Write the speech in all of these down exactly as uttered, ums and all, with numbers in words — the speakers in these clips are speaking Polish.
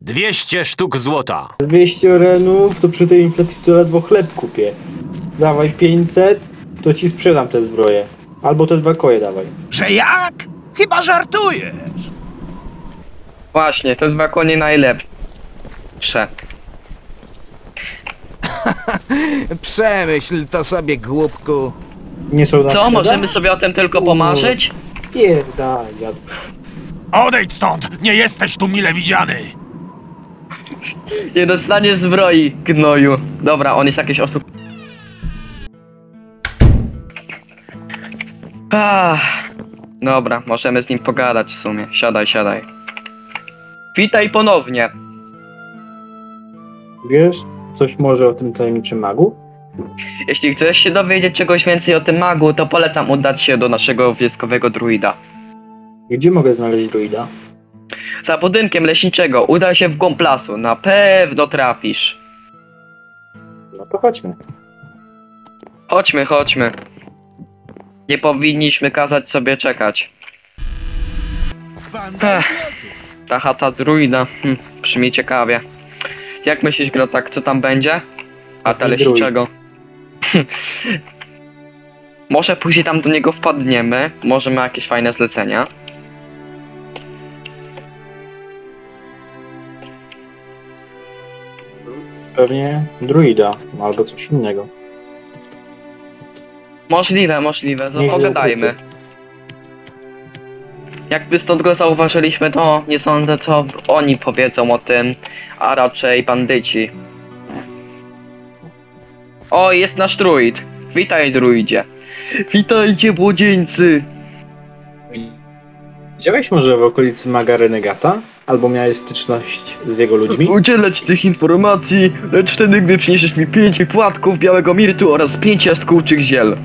Dwieście sztuk złota. dwieście renów, to przy tej inflacji to ledwo chleb kupię. Dawaj pięćset, to ci sprzedam te zbroje. Albo te dwa koje dawaj. Że jak? Chyba żartujesz. Właśnie, te dwa konie najlepsze. Przemyśl to sobie, głupku. Nie są na Co, sprzedaż? możemy sobie o tym tylko pomarzyć? Pierdaj, dziadu. Odejdź stąd! Nie jesteś tu mile widziany! Nie dostanie zbroi, gnoju. Dobra, on jest jakieś osób. Ah, dobra, możemy z nim pogadać w sumie. Siadaj, siadaj. Witaj ponownie. Wiesz coś może o tym tajemniczym magu? Jeśli chcesz się dowiedzieć czegoś więcej o tym magu, to polecam udać się do naszego wioskowego druida. Gdzie mogę znaleźć druida? Za budynkiem leśniczego udaj się w głąb lasu. Na pewno trafisz. No to chodźmy. Chodźmy, chodźmy. Nie powinniśmy kazać sobie czekać. Ech, ta chata druida. Hm, brzmi ciekawie. Jak myślisz, Grotak, co tam będzie? A ta leśniczego. Może później tam do niego wpadniemy. Może ma jakieś fajne zlecenia. Pewnie druida, albo coś innego. Możliwe, możliwe, Nieźle pogadajmy. ukryty. Jakby stąd go zauważyliśmy, to nie sądzę, co oni powiedzą o tym, a raczej bandyci. O, jest nasz druid. Witaj, druidzie. Witajcie, młodzieńcy. Widziałeś może w okolicy maga Renegata? Albo miałeś styczność z jego ludźmi? Udzielę ci tych informacji, lecz wtedy, gdy przyniesiesz mi pięć płatków białego mirtu oraz pięć jaskółczych ziel.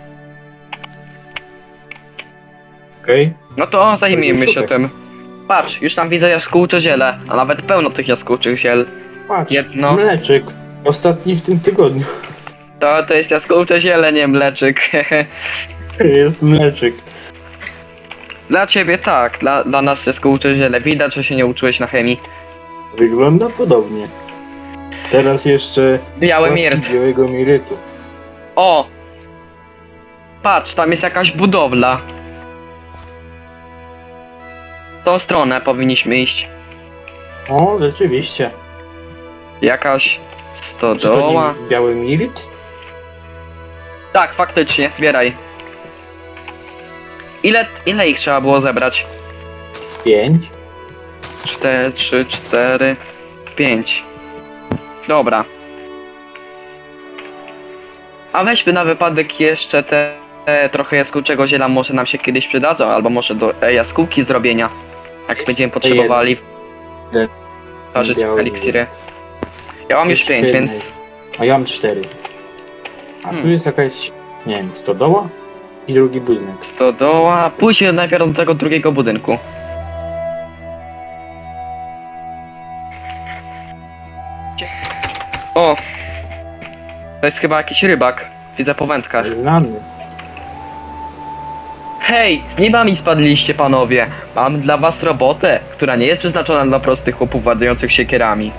Okej. Okay. No to zajmijmy się Super. tym. Patrz, już tam widzę jaskółcze ziele, a nawet pełno tych jaskółczych ziel. Patrz, Jedno. mleczyk. Ostatni w tym tygodniu. To, to jest jaskółcze ziele, nie mleczyk. Jest mleczyk. Dla ciebie tak, dla, dla nas jaskółcze ziele. Widać, że się nie uczyłeś na chemii. Wygląda podobnie. Teraz jeszcze... Biały płatki mirt. białego mirytu. O! Patrz, tam jest jakaś budowla. W tą stronę powinniśmy iść. O, rzeczywiście. Jakaś Czy to stodoła. nie biały miryt? Tak, faktycznie, zbieraj. Ile, ile ich trzeba było zebrać? Pięć. Cztery, trzy, cztery, pięć. Dobra. A weźmy na wypadek jeszcze te, te trochę jaskółczego ziela, może nam się kiedyś przydadzą, albo może do e, jaskółki zrobienia. Jak będziemy potrzebowali Jeden. parzyć Biały eliksiry. Ja mam już Jeszcze pięć, jednej. więc... A ja mam cztery. A tu Hmm. jest jakaś, nie wiem, stodoła i drugi budynek. Stodoła... Pójdźmy najpierw do tego drugiego budynku. O! To jest chyba jakiś rybak. Widzę po wędkach. Znany. Hej, z nieba mi spadliście, panowie. Mam dla was robotę, która nie jest przeznaczona dla prostych chłopów władających siekierami.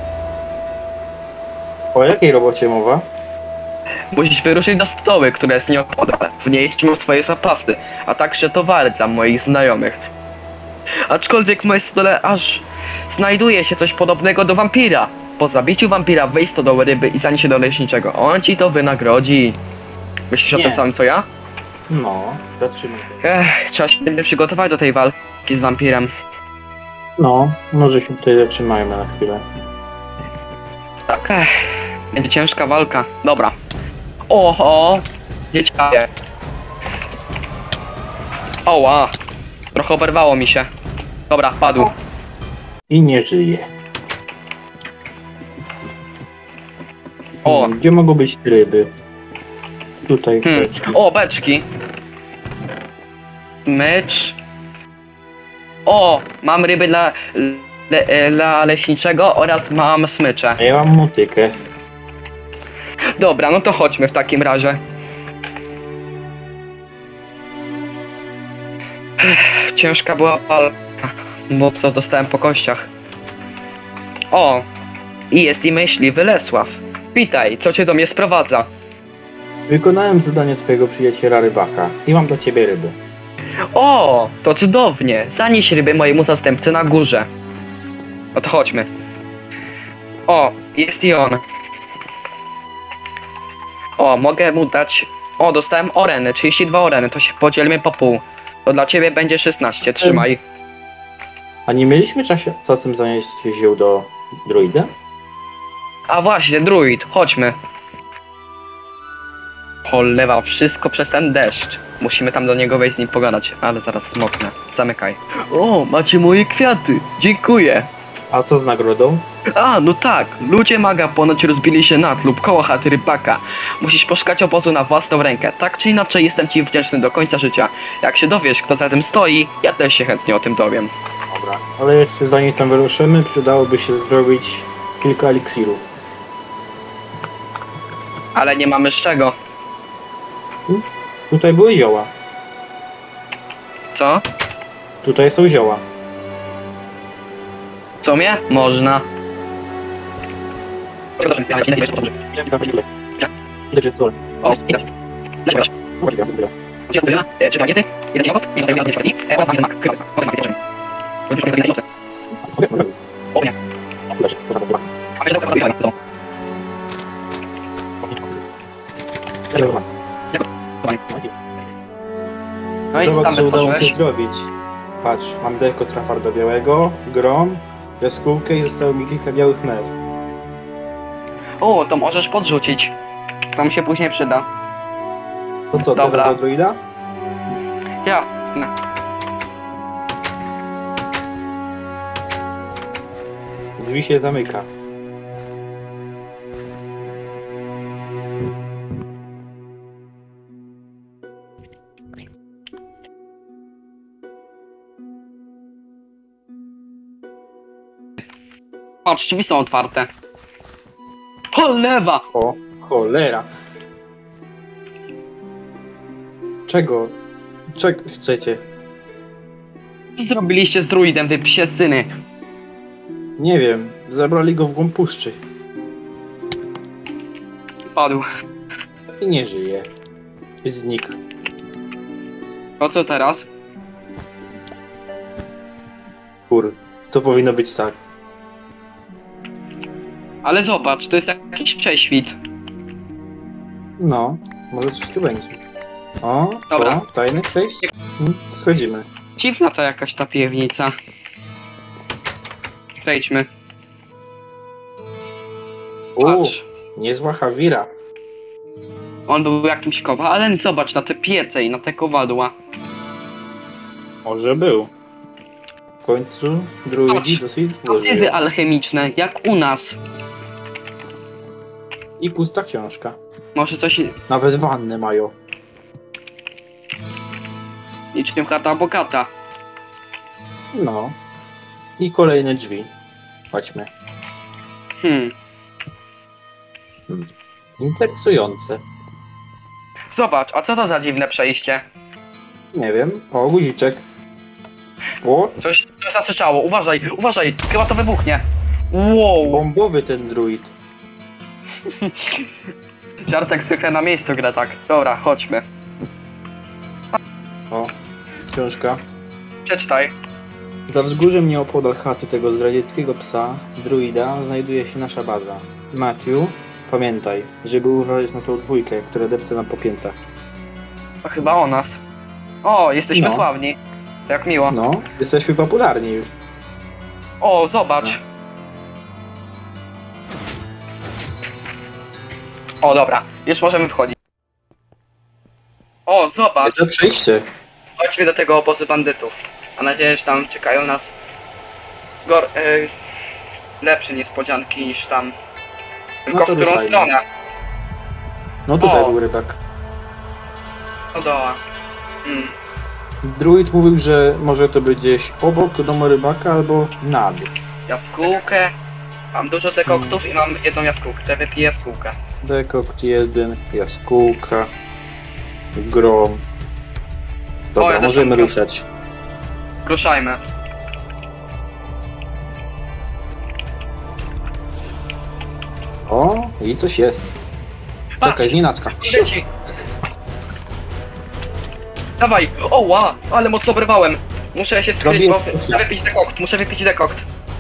O jakiej robocie mowa? Musisz wyruszyć na stoły, które jest nieopodal. W niej trzymam swoje zapasy, a także towary dla moich znajomych. Aczkolwiek w mojej stole aż znajduje się coś podobnego do wampira. Po zabiciu wampira wejdź do stodoły ryby i zanieś się do leśniczego. On ci to wynagrodzi. Myślisz o Nie. tym samym co ja? No, zatrzymaj się. Ech, trzeba się będzie przygotować do tej walki z wampirem. No, może się tutaj zatrzymajmy na chwilę. Tak, ech, będzie ciężka walka. Dobra. Oho! Dzieciakie. Oła! Trochę oberwało mi się. Dobra, padł. I nie żyje. O! Hmm, Gdzie mogą być ryby? Tutaj Hmm. beczki. O, beczki. Mycz. O! Mam ryby dla, le, dla leśniczego oraz mam smycze. A ja mam motykę. Dobra, no to chodźmy w takim razie. Ech, ciężka była walka, bo co dostałem po kościach. O, i jest i myśliwy Lesław. Witaj, co cię do mnie sprowadza? Wykonałem zadanie twojego przyjaciela rybaka i mam dla ciebie ryby. O, to cudownie. Zanieś ryby mojemu zastępcy na górze. No to chodźmy. O, jest i on. O, mogę mu dać... O, dostałem oreny, trzydzieści dwa oreny, to się podzielmy po pół. To dla ciebie będzie szesnaście, trzymaj. A nie mieliśmy czasie, czasem zanieść ziół do druida? A właśnie, druid, chodźmy. Cholewa, wszystko przez ten deszcz. Musimy tam do niego wejść z nim pogadać, ale zaraz smoknę. Zamykaj. O, macie moje kwiaty. Dziękuję. A co z nagrodą? A, no tak. Ludzie maga ponoć rozbili się na lub koło chaty rybaka. Musisz poszukać obozu na własną rękę. Tak czy inaczej jestem ci wdzięczny do końca życia. Jak się dowiesz, kto za tym stoi, ja też się chętnie o tym dowiem. Dobra, ale jeszcze zanim tam wyruszymy, przydałoby się zrobić kilka eliksirów. Ale nie mamy z czego. Tutaj były zioła. Co? Tutaj są zioła. Co mnie? Można. O, idę. Trzy bagiety, jeden jagod, jeden jagod, jeden jagod, jeden mak, chyba, potem mak, bierzemy. Robisz mnie na O nie. A myślę, że to jest co? No i Zobacz, tam co udało mi się wytworzyłeś. zrobić. Patrz, mam deko trafarda białego, grom, jaskółkę i zostało mi kilka białych mew. O, to możesz podrzucić. To mi się później przyda. To co, Dobra. teraz do druida? Jasne. Drzwi się zamyka. Patrz, drzwi są otwarte. Cholewa! O, cholera. Czego? Czego chcecie? Co zrobiliście z druidem, wy psie syny? Nie wiem, zabrali go w głąb puszczy Padł. i nie żyje. Znikł. To co teraz? Kur, to powinno być tak. Ale zobacz, to jest jakiś prześwit. No, może coś tu będzie. O, Dobra. o tajne przejście? Hmm, schodzimy. Dziwna to jakaś ta piwnica. Zejdźmy. U, Patrz. niezła Hawira. On był jakimś kowalem, zobacz na te piece i na te kowadła. Może był. W końcu druidzi Patrz, dosyć Wiedzy złożyły. alchemiczne, jak u nas. I pusta książka. Może coś Nawet wannę mają. niczym chata bogata. No. I kolejne drzwi. Chodźmy. Hmm. Hmm. Interesujące. Zobacz, a co to za dziwne przejście? Nie wiem. O, guziczek. O, Coś, coś zasyczało, uważaj, uważaj, chyba to wybuchnie. Wow. bombowy ten druid. Żartek zwykle na miejscu gra tak. Dobra, chodźmy. O, książka. Przeczytaj. Za wzgórzem nieopodal chaty tego zdradzieckiego psa, druida, znajduje się nasza baza. Matthew, pamiętaj, żeby uważać na tą dwójkę, która depce nam po piętach. To chyba o nas. O, jesteśmy No. sławni. Jak miło. No, jesteśmy popularni już. O, zobacz. O, dobra, już możemy wchodzić. O, zobacz. Jest to przejście. Chodźmy do tego obozu bandytów. Mam nadzieję, że tam czekają nas gor... Y, lepsze niespodzianki niż tam. Tylko No w to którą ruszajmy. stronę? No tutaj O. był rybak. Do doła. Hmm. Druid mówił, że może to być gdzieś obok domu rybaka albo nad. Jaskółkę. Mam dużo dekoktów i mam jedną jaskółkę. To wypiję jaskółkę. Dekokt jeden, jaskółka, grom. Dobra, O, ja też możemy mam ruszać. Ruszajmy. O, i coś jest. Czekaj, znienacka. Idę ci. Dawaj! Oła! Ale mocno obrywałem. Muszę się skryć, Zabiję. bo muszę wypić dekokt, muszę wypić dekokt.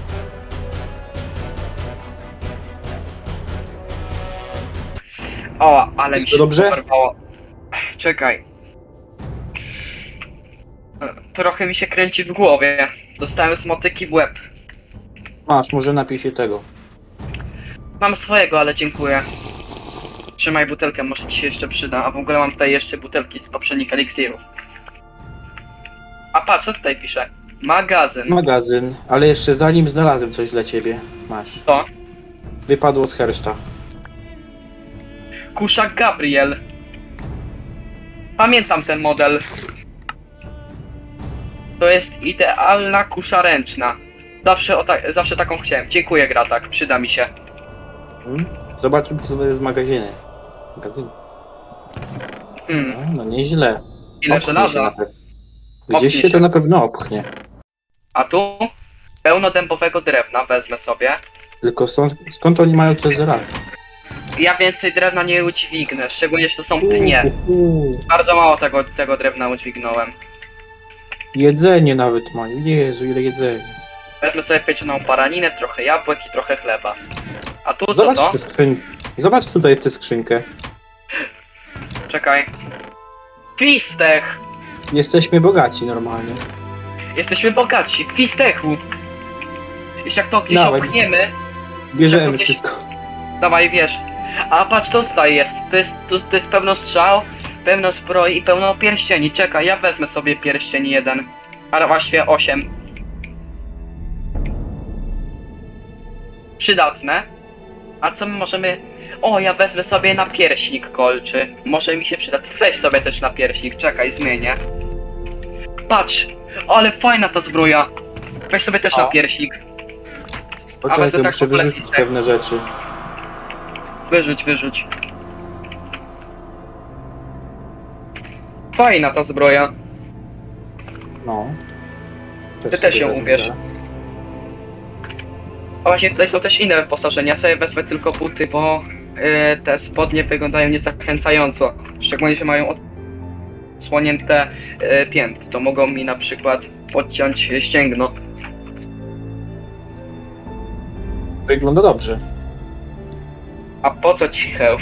O, ale mi Wszystko się dobrze? oberwało. Czekaj. Trochę mi się kręci w głowie. Dostałem z motyki w łeb. Masz, może napij się tego. Mam swojego, ale dziękuję. Trzymaj butelkę, może ci się jeszcze przyda. A w ogóle mam tutaj jeszcze butelki z poprzednich eliksirów. A patrz, co tutaj pisze? Magazyn. Magazyn, ale jeszcze zanim znalazłem coś dla ciebie. Masz. To? Wypadło z herszta. Kusza Gabriel. Pamiętam ten model. To jest idealna kusza ręczna. Zawsze, o ta zawsze taką chciałem. Dziękuję, Gratak, przyda mi się. Hmm? Zobaczmy, co to jest z magazyny. Magazyn. Hmm. No, no nieźle. Ile Opchnie się żelaza. na pe- Gdzieś Opchnie się to się. na pewno opchnie. A tu? Pełno dębowego drewna, wezmę sobie. Tylko stąd, skąd oni mają te żelazo? Ja więcej drewna nie udźwignę, szczególnie, że to są pnie. Uuu, Bardzo mało tego, tego drewna udźwignąłem. Jedzenie nawet mają. Jezu, ile jedzenia. Wezmę sobie pieczoną baraninę, trochę jabłek i trochę chleba. A tu co Zobacz to? tę skrzynkę. Zobacz tutaj tę skrzynkę. Czekaj. Fistech! Jesteśmy bogaci normalnie. Jesteśmy bogaci. Fistechu! Jeśli jak to gdzieś Dawaj. opchniemy, Bierzemy Gdzieś- wszystko. dawaj wiesz. A patrz, to tutaj jest. To jest, to, to jest pełno strzał, pełno zbroi i pełno pierścieni. Czekaj, ja wezmę sobie pierścień jeden. Ale właściwie osiem. Przydatne. A co my możemy... O, ja wezmę sobie napierśnik kolczy. Może mi się przyda. Weź sobie też napierśnik. Czekaj, zmienię. Patrz! Ale fajna ta zbroja. Weź sobie też O. napierśnik. Poczekaj, to tak muszę w ogóle wyrzucić fistek. pewne rzeczy. Wyrzuć, wyrzuć. Fajna ta zbroja. No. Ty też ją sobie ubierz. wezmę. A właśnie tutaj są też inne wyposażenia. Ja sobie wezmę tylko buty, bo yy, te spodnie wyglądają niezachęcająco. Szczególnie, że mają odsłonięte yy, pięty. To mogą mi na przykład podciąć ścięgno. Wygląda dobrze. A po co ci hełm?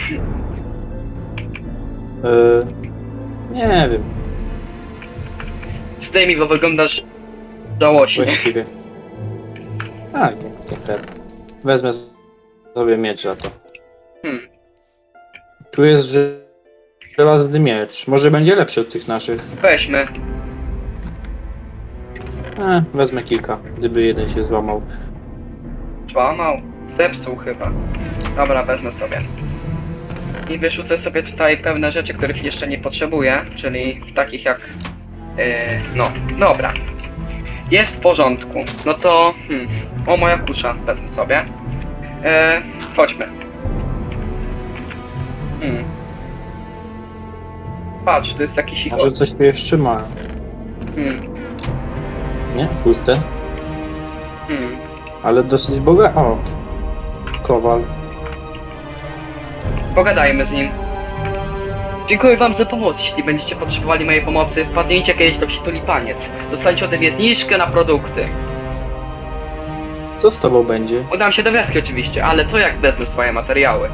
Yy, nie wiem, Zdejmij, bo wyglądasz żałośnie. właściwie. A, nie, nie fair. Wezmę sobie miecz za to. Hmm. Tu jest ży- żelazny miecz. Może będzie lepszy od tych naszych. Weźmy. E, wezmę kilka, gdyby jeden się złamał. Złamał. Zepsuł chyba. Dobra, wezmę sobie. I wyrzucę sobie tutaj pewne rzeczy, których jeszcze nie potrzebuję, czyli takich jak... Yy, no, dobra. Jest w porządku. No to... Hmm, o, moja kusza. Wezmę sobie. Yy, chodźmy. Hmm. Patrz, tu jest jakiś ich... Może coś tu jeszcze ma. Hmm, Nie? Puste? hmm. Ale dosyć boga... O! Kowal. Pogadajmy z nim. Dziękuję wam za pomoc. Jeśli będziecie potrzebowali mojej pomocy, wpadnijcie kiedyś do wsi Tulipaniec. Dostaniecie ode mnie zniżkę na produkty. Co z tobą będzie? Udam się do wioski oczywiście, ale to jak wezmę swoje materiały.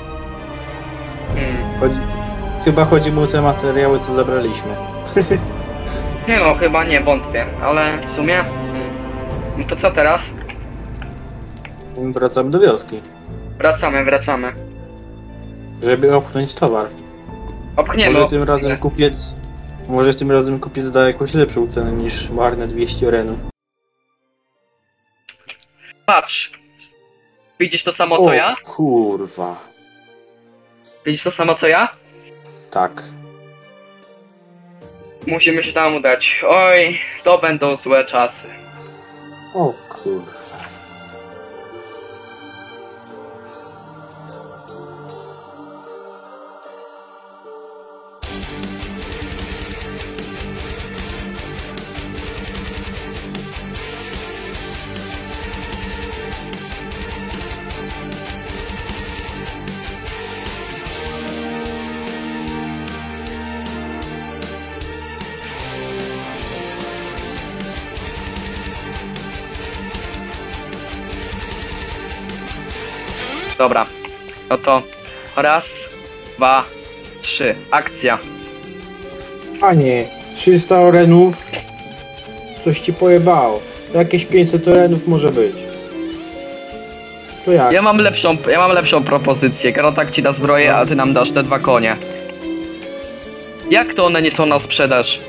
Hmm. Chodzi... Chyba chodzi mu o te materiały, co zabraliśmy. Nie no, chyba nie, wątpię, ale w sumie... Hmm. No to co teraz? Wracamy do wioski. Wracamy, wracamy. Żeby opchnąć towar. Obchniemy. Może tym obchniemy. razem kupiec... Może tym razem kupiec da jakąś lepszą cenę niż marne dwieście renów. Patrz. Widzisz to samo co ja? Kurwa. Widzisz to samo co ja? Tak. Musimy się tam udać. Oj, to będą złe czasy. O kurwa. Dobra. No to raz, dwa, trzy. Akcja. Panie, trzysta orenów? Coś ci pojebało. Jakieś pięćset orenów może być. To jak? Ja mam lepszą, ja mam lepszą propozycję. Karotak ci da zbroję, a ty nam dasz te dwa konie. Jak to one nie są na sprzedaż?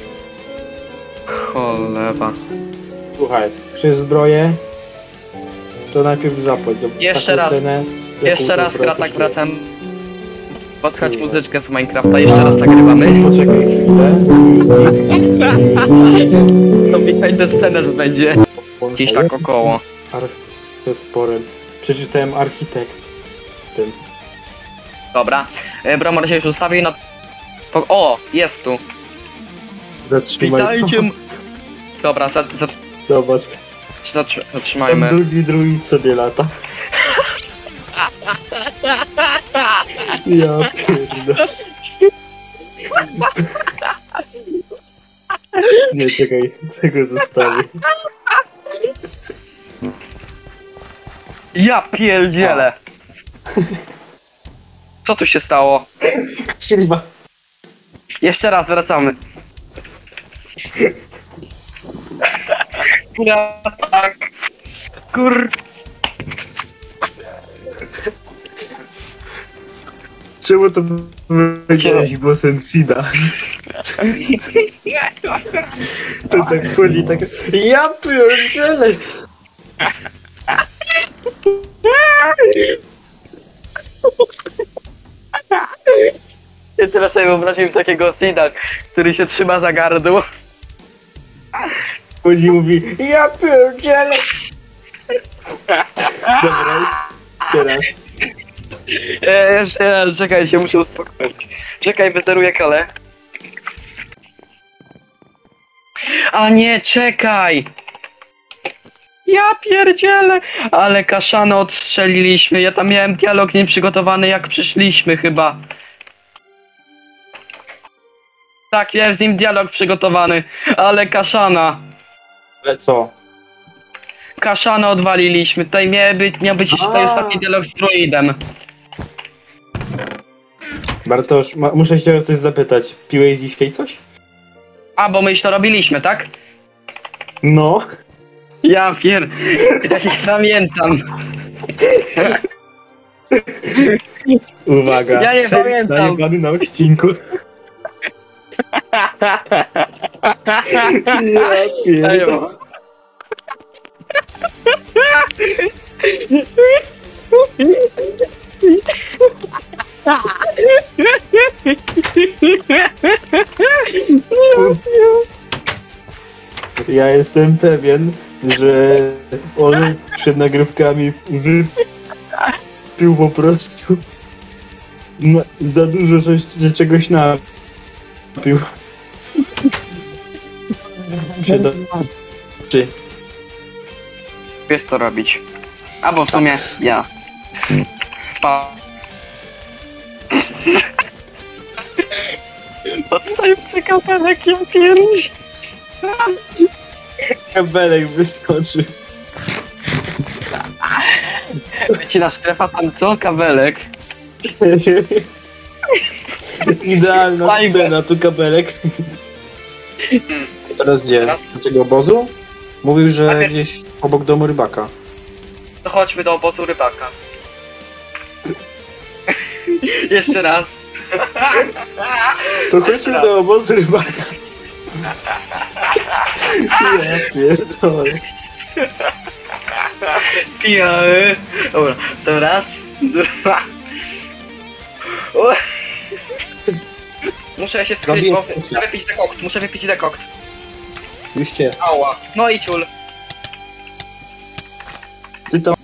Cholera. Słuchaj, chcesz zbroję? To najpierw zapłać. Do Jeszcze taką raz. cenę, jaką Jeszcze ta raz zbroja Kratak kosztuje. wracam. Posłuchać muzyczkę z Minecrafta. Jeszcze raz nagrywamy. Poczekaj chwilę. To witaj tę scenę będzie. Gdzieś tak około. Sporem. Przeczytałem architekt. Tym. Dobra. E, Bromor się już ustawił na... Po... O! Jest tu. Zatrzymaj Witajcie. to. m- Dobra, za, za, Zobacz. zatrzy- Tam zatrzymajmy. drugi druid sobie lata. Ja pierdolę. Nie, czekaj, czego zostawię. Ja pierdzielę. Co tu się stało? Kurwa. Jeszcze raz wracamy. Ja tak. Kur... Czemu to powiedziałeś głosem Sida? To tak chodzi, tak... Ja pierdzielę! Ja teraz sobie wyobraziłem takiego Sida, który się trzyma za gardło. Chodzi i mówi, ja pierdzielę! Dobra, jeszcze raz. E, jeszcze raz, czekaj, się muszę uspokoić. Czekaj, wyzeruję kole. A nie, czekaj! Ja pierdzielę! Ale kaszanę odstrzeliliśmy. Ja tam miałem dialog nieprzygotowany, jak przyszliśmy chyba. Tak, miałem z nim dialog przygotowany, ale kaszana. Ale co? Kaszanę odwaliliśmy. Tutaj miał być, miał być jeszcze ten A. ostatni dialog z druidem. Bartosz, ma, muszę cię o coś zapytać. Piłeś dzisiaj coś? A, bo my już to robiliśmy, tak? No. Ja pier... Ja nie pamiętam. Uwaga. Ja nie Sen pamiętam. najebany na odcinku. Ja pierdolę. Ja jestem pewien, że on przed nagrywkami wypił po prostu na, za dużo coś, że czegoś napił. Przed... Czy... Wiesz co robić. Albo w sumie ja. Pa. Podstający kapelek, ja pierdzi. Kabelek wyskoczy. Wycina strefa tam co? Kabelek. Idealna Fajne. scena, tu kabelek. Teraz gdzie? Teraz? Do tego obozu? Mówił, że Najpierw- gdzieś obok domu rybaka. To chodźmy do obozu rybaka. Jeszcze raz. To chodźmy do obozu rybaka. Ja pierdolę. Pijamy. Dobra, to raz, dwa. O. Muszę się skryć, bo muszę wypić dekokt, muszę wypić dekokt. Oczywiście. Ała. No i ciul. Ty tam...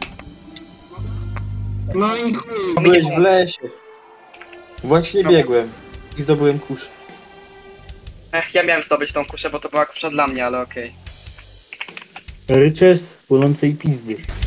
No i chuj, byłeś w lesie. Właśnie biegłem i zdobyłem kurz. Ech, ja miałem zdobyć tą kuszę, bo to była kusza dla mnie, ale okej. Ryczers płonącej pizdy.